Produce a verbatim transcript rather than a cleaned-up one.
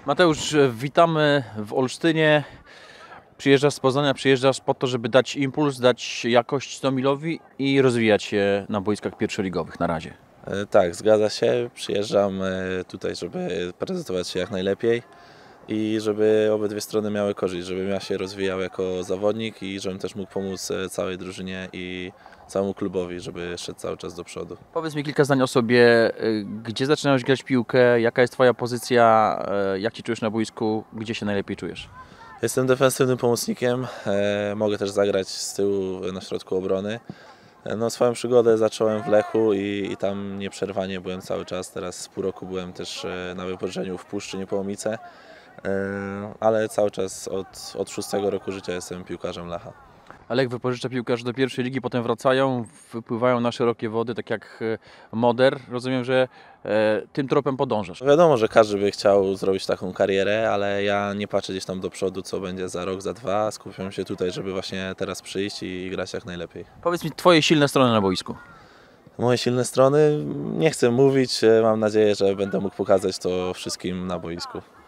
Mateusz, witamy w Olsztynie. Przyjeżdżasz z Poznania, przyjeżdżasz po to, żeby dać impuls, dać jakość Stomilowi i rozwijać się na boiskach pierwszoligowych na razie. E, Tak, zgadza się. Przyjeżdżam e, tutaj, żeby prezentować się jak najlepiej i żeby obydwie strony miały korzyść, żebym ja się rozwijał jako zawodnik i żebym też mógł pomóc e, całej drużynie i całemu klubowi, żeby szedł cały czas do przodu. Powiedz mi kilka zdań o sobie. y, Gdzie zaczynałeś grać w piłkę? Jaka jest Twoja pozycja? y, Jak Ci czujesz na boisku? Gdzie się najlepiej czujesz? Jestem defensywnym pomocnikiem, e, mogę też zagrać z tyłu na środku obrony. E, No, swoją przygodę zacząłem w Lechu i, i tam nieprzerwanie byłem cały czas. Teraz pół roku byłem też e, na wypożyczeniu w Puszczy Niepołomice, e, ale cały czas od, od szóstego roku życia jestem piłkarzem Lecha. Ale jak wypożycza piłkarze do pierwszej ligi, potem wracają, wypływają na szerokie wody, tak jak y, Moder. Rozumiem, że e, tym tropem podążasz. Wiadomo, że każdy by chciał zrobić taką karierę, ale ja nie patrzę gdzieś tam do przodu, co będzie za rok, za dwa. Skupiam się tutaj, żeby właśnie teraz przyjść i, i grać jak najlepiej. Powiedz mi Twoje silne strony na boisku. Moje silne strony nie chcę mówić, mam nadzieję, że będę mógł pokazać to wszystkim na boisku.